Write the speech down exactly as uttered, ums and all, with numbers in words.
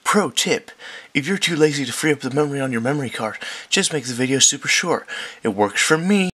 Pro tip, if you're too lazy to free up the memory on your memory card, just make the video super short. It works for me.